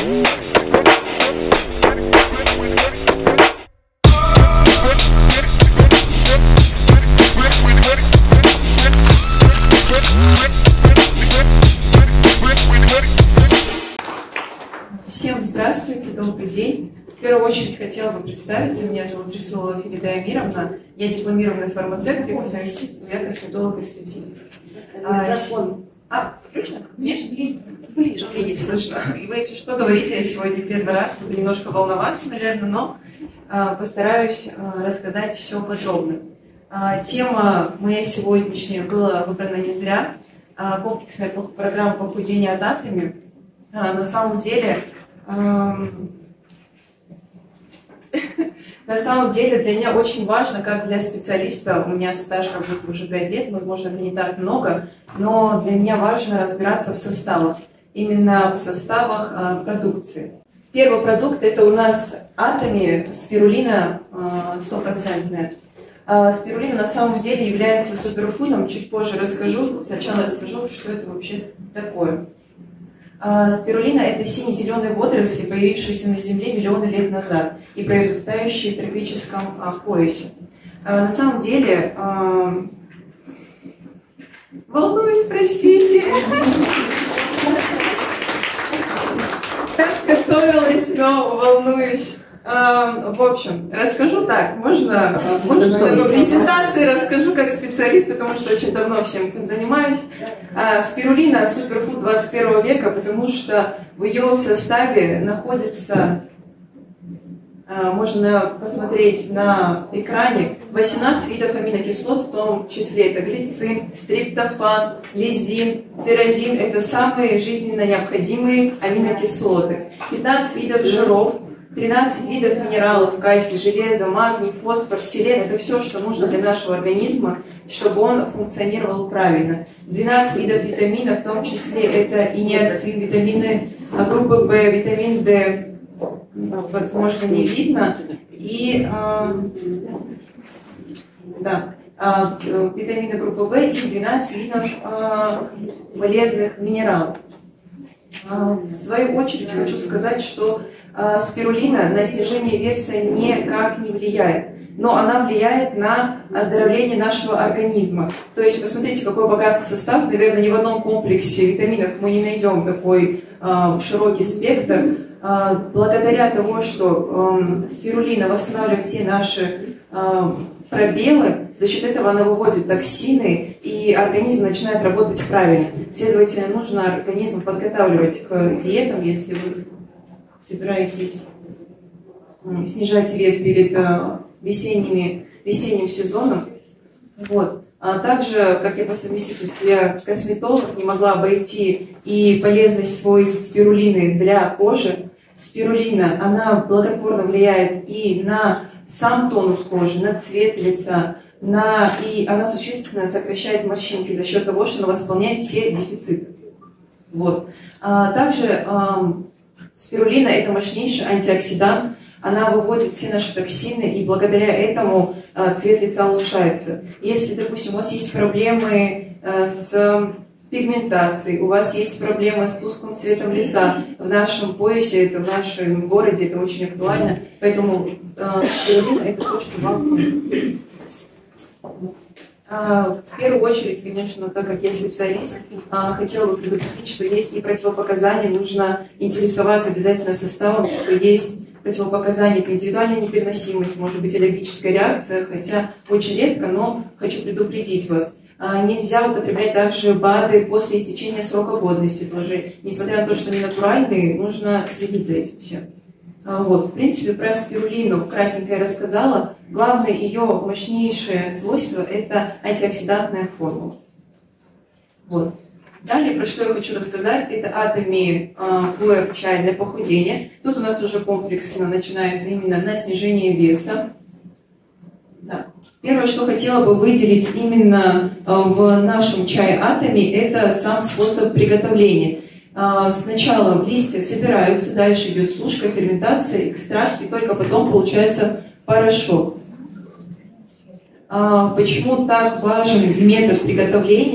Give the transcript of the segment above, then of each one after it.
Всем здравствуйте, добрый день. В первую очередь хотела бы представиться. Меня зовут Рисулова Ферида Амировна. Я дипломированный фармацевт и по совместительству я косметолог и статист. Включено? Ближе, не слышно. И вы, если что, говорите, я сегодня первый раз буду немножко волноваться, наверное, но постараюсь рассказать все подробно. Тема моя сегодняшняя была выбрана не зря. Комплексная программа похудения от Атоми. На самом деле для меня очень важно, как для специалиста, у меня стаж работы уже 5 лет, возможно, это не так много, но для меня важно разбираться в составах, именно в составах продукции. Первый продукт – это у нас Атоми, спирулина стопроцентная. Спирулина на самом деле является суперфудом, чуть позже расскажу, сначала расскажу, что это вообще такое. Спирулина – это сине-зеленые водоросли, появившиеся на Земле миллионы лет назад и произрастающие в тропическом поясе. На самом деле, волнуюсь, простите, так готовилась, но волнуюсь. В общем, расскажу так, можно в презентации расскажу как специалист, потому что очень давно всем этим занимаюсь. Спирулина – суперфуд 21 века, потому что в ее составе находится, можно посмотреть на экране, 18 видов аминокислот, в том числе это глицин, триптофан, лизин, тирозин – это самые жизненно необходимые аминокислоты, 15 видов жиров, 13 видов минералов, кальций, железо, магний, фосфор, селен – это все, что нужно для нашего организма, чтобы он функционировал правильно. 12 видов витаминов, в том числе это и ниацин, витамины группы В, витамин D, возможно, не видно, и витамины группы В и 12 видов полезных минералов. В свою очередь хочу сказать, что спирулина на снижение веса никак не влияет, но она влияет на оздоровление нашего организма. То есть, посмотрите, какой богатый состав. Наверное, ни в одном комплексе витаминов мы не найдем такой широкий спектр. Благодаря тому, что спирулина восстанавливает все наши пробелы, за счет этого она выводит токсины, и организм начинает работать правильно. Следовательно, нужно организм подготавливать к диетам, если вы собираетесь снижать вес перед весенним сезоном. Вот. А также, как я по совместительству, я косметолог, не могла обойти и полезность свойств спирулины для кожи. Спирулина, она благотворно влияет и на сам тонус кожи, на цвет лица, и она существенно сокращает морщинки за счет того, что она восполняет все дефициты. Вот. Также спирулина – это мощнейший антиоксидант, она выводит все наши токсины, и благодаря этому цвет лица улучшается. Если, допустим, у вас есть проблемы с пигментацией, у вас есть проблемы с тусклым цветом лица, в нашем поясе, в нашем городе это очень актуально, поэтому спирулина – это то, что вам нужно. В первую очередь, конечно, так как я специалист, хотела бы предупредить, что есть и противопоказания, нужно интересоваться обязательно составом, что есть противопоказания, это индивидуальная непереносимость, может быть аллергическая реакция, хотя очень редко, но хочу предупредить вас. Нельзя употреблять также БАДы после истечения срока годности тоже, несмотря на то, что они натуральные, нужно следить за этим всем. Вот, в принципе, про спирулину кратенько я рассказала. Главное ее мощнейшее свойство – это антиоксидантная формула. Вот. Далее, про что я хочу рассказать, это Атоми Пуэр чай для похудения. Тут у нас уже комплексно начинается именно на снижение веса. Да. Первое, что хотела бы выделить именно в нашем чае Атоми, это сам способ приготовления. Сначала листья собираются, дальше идет сушка, ферментация, экстракт, и только потом получается порошок. Почему так важен метод приготовления?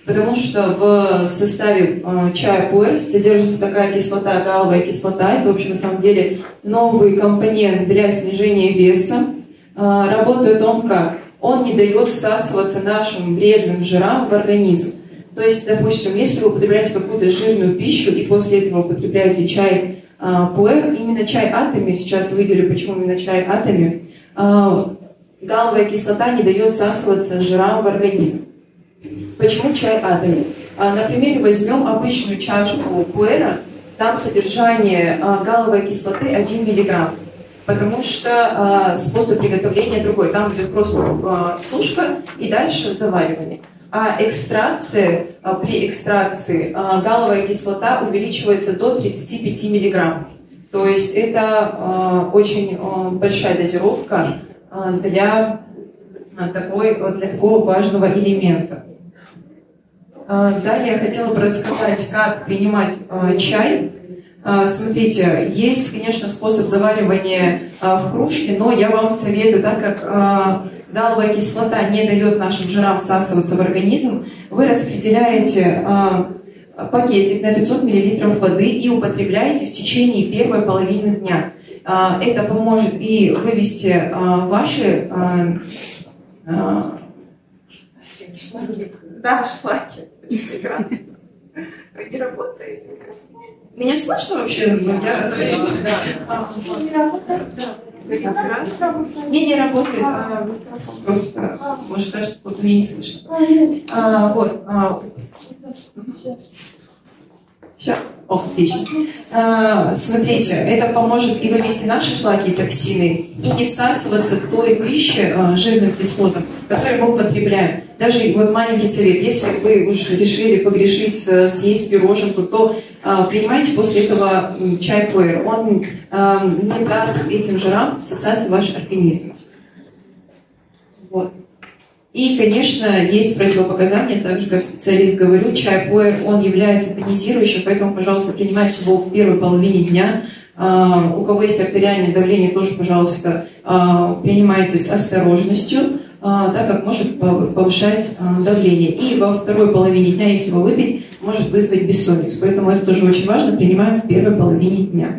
Потому что в составе чая пуэр содержится такая кислота, галовая кислота. Это, в общем, на самом деле новый компонент для снижения веса. Работает он как? Он не дает всасываться нашим вредным жирам в организм. То есть, допустим, если вы употребляете какую-то жирную пищу и после этого употребляете чай пуэр, именно чай атоми, сейчас выделю, почему именно чай атоми, галовая кислота не дает всасываться жирам в организм. Почему чай атоми? Например, возьмем обычную чашку пуэра, там содержание галовой кислоты 1 мг, потому что способ приготовления другой. Там идет просто сушка и дальше заваривание. А при экстракции галовая кислота увеличивается до 35 мг. То есть это очень большая дозировка для такого важного элемента. Далее я хотела бы рассказать, как принимать чай. Смотрите, есть, конечно, способ заваривания в кружке, но я вам советую, так как галовая кислота не дает нашим жирам всасываться в организм, вы распределяете пакетик на 500 мл воды и употребляете в течение первой половины дня. Это поможет и вывести ваши шлаки. Не работает. Меня слышно вообще? Не работает. Просто, может, кажется, вот мне не слышно. Все. Отлично. Смотрите, это поможет и вывести наши шлаки и токсины, и не всасываться к той пище, жирным кислотам, которые мы употребляем. Даже вот маленький совет, если вы уже решили погрешить, съесть пироженку, то принимайте после этого чай пуэр. Он не даст этим жирам всосаться в ваш организм. Вот. И, конечно, есть противопоказания, так же, как специалист говорю, чай пуэр, он является тонизирующим, поэтому, пожалуйста, принимайте его в первой половине дня. У кого есть артериальное давление, тоже, пожалуйста, принимайте с осторожностью, так как может повышать давление. И во второй половине дня, если его выпить, может вызвать бессонницу. Поэтому это тоже очень важно, принимаем в первой половине дня.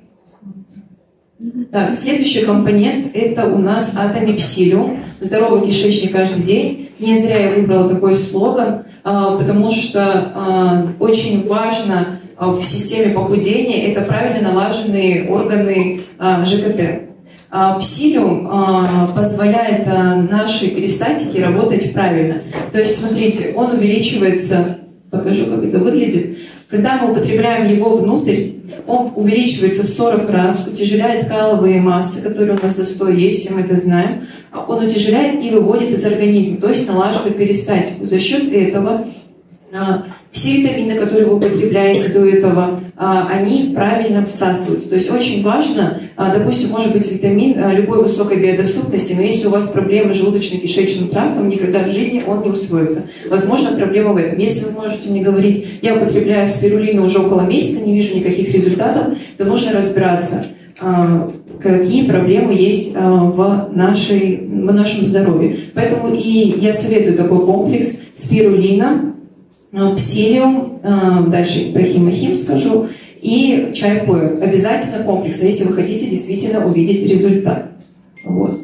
Так, следующий компонент – это у нас атомипсилиум. Здоровый кишечник каждый день. Не зря я выбрала такой слоган, потому что очень важно в системе похудения – это правильно налаженные органы ЖКТ. Псилиум позволяет нашей перистатике работать правильно. То есть, смотрите, он увеличивается, покажу, как это выглядит. Когда мы употребляем его внутрь, он увеличивается в 40 раз, утяжеляет каловые массы, которые у нас застой есть, все мы это знаем. Он утяжеляет и выводит из организма, то есть налаживает перистатику. За счет этого все витамины, которые вы употребляете до этого, они правильно всасываются. То есть очень важно, допустим, может быть витамин любой высокой биодоступности, но если у вас проблемы с желудочно-кишечным трактом, никогда в жизни он не усвоится. Возможно, проблема в этом. Если вы можете мне говорить, я употребляю спирулину уже около месяца, не вижу никаких результатов, то нужно разбираться, какие проблемы есть в нашем здоровье. Поэтому и я советую такой комплекс: спирулина, псилиум, дальше про химохим скажу, и чай пуэр. Обязательно комплекс, если вы хотите действительно увидеть результат. Вот.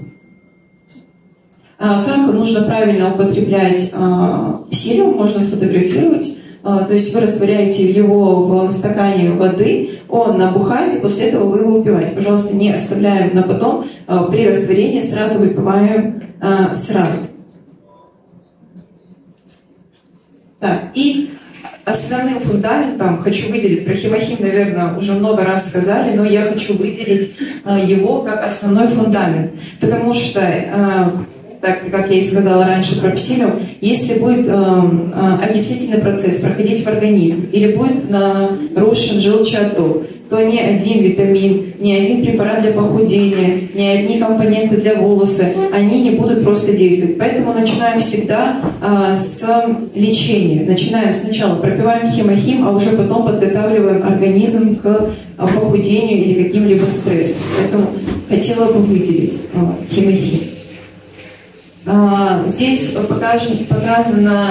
Как нужно правильно употреблять псилиум, можно сфотографировать. То есть вы растворяете его в стакане воды, он набухает, и после этого вы его выпиваете. Пожалуйста, не оставляем на потом, при растворении сразу выпиваем сразу. Так, и основным фундаментом хочу выделить, про химохим, наверное, уже много раз сказали, но я хочу выделить его как основной фундамент, потому что, так как я и сказала раньше про псилиум, если будет окислительный процесс проходить в организм или будет нарушен желчеотток, то ни один витамин, ни один препарат для похудения, ни одни компоненты для волоса, они не будут просто действовать. Поэтому начинаем всегда с лечения. Начинаем сначала, пропиваем химохим, а уже потом подготавливаем организм к похудению или каким-либо стрессам. Поэтому хотела бы выделить химохим. Здесь показано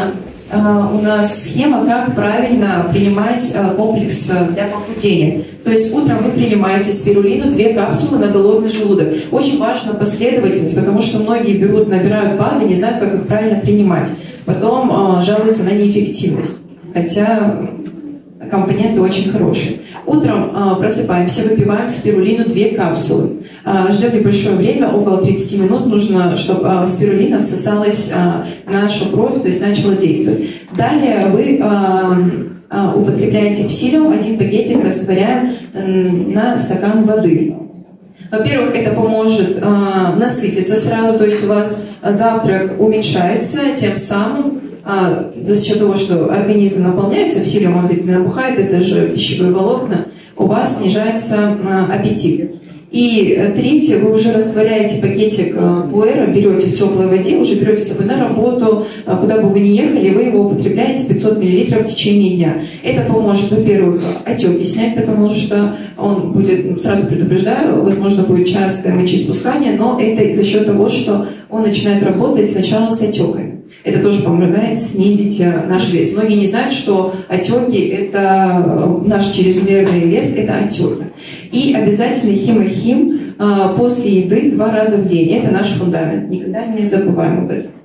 у нас схема, как правильно принимать комплекс для похудения. То есть утром вы принимаете спирулину 2 капсулы на голодный желудок. Очень важна последовательность, потому что многие набирают БАДы, не знают, как их правильно принимать. Потом жалуются на неэффективность. Хотя компоненты очень хорошие. Утром просыпаемся, выпиваем спирулину 2 капсулы. Ждем небольшое время, около 30 минут. Нужно, чтобы спирулина всосалась в нашу кровь, то есть начала действовать. Далее вы употребляете псилиум, 1 пакетик растворяем на стакан воды. Во-первых, это поможет насытиться сразу, то есть у вас завтрак уменьшается, тем самым за счет того, что организм наполняется, псилиум он ведь набухает, это же пищевые волокна, у вас снижается аппетит. И третье, вы уже растворяете пакетик пуэра, берете в теплой воде, уже берете с собой на работу, куда бы вы ни ехали, вы его употребляете 500 мл в течение дня. Это поможет, во-первых, отеки снять, потому что он будет, сразу предупреждаю, возможно, будет частое мочеиспускание, но это за счет того, что он начинает работать сначала с отеками. Это тоже помогает снизить наш вес. Многие не знают, что отеки – это наш чрезмерный вес, это отеки. И обязательно химохим после еды 2 раза в день. Это наш фундамент. Никогда не забываем об этом.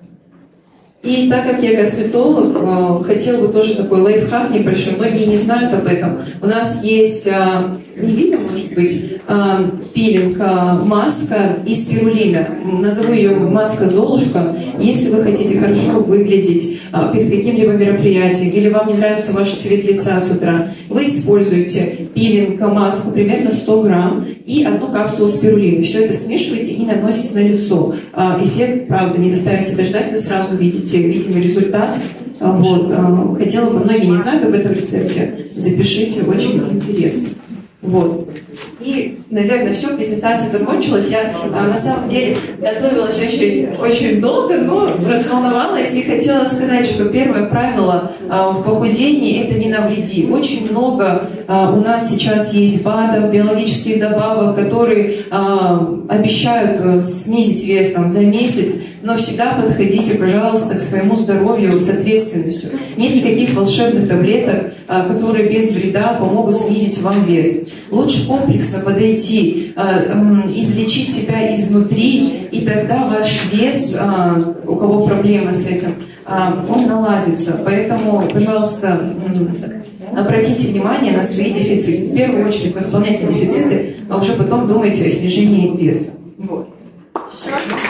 И так как я косметолог, хотела бы тоже такой лайфхак небольшой. Многие не знают об этом. У нас есть, не видно, может быть, пилинг, маска из спирулина. Назову ее маска Золушка. Если вы хотите хорошо выглядеть перед каким-либо мероприятием, или вам не нравится ваш цвет лица с утра, вы используете пилинг, маску примерно 100 грамм и 1 капсулу спирулины. Все это смешиваете и наносите на лицо. Эффект, правда, не заставит себя ждать, вы сразу увидите видимый результат. Вот. Хотела бы, многие не знают об этом рецепте, запишите, очень интересно. Вот. И, наверное, все, презентация закончилась. Я на самом деле готовилась очень долго, но разволновалась и хотела сказать, что первое правило в похудении – это не навреди. Очень много у нас сейчас есть БАДов, биологических добавок, которые обещают снизить вес за месяц, но всегда подходите, пожалуйста, к своему здоровью с ответственностью. Нет никаких волшебных таблеток, которые без вреда помогут снизить вам вес. Лучше комплексно подойти, излечить себя изнутри, и тогда ваш вес, у кого проблемы с этим, он наладится. Поэтому, пожалуйста, обратите внимание на свои дефициты. В первую очередь восполняйте дефициты, а уже потом думайте о снижении веса. Вот. Все.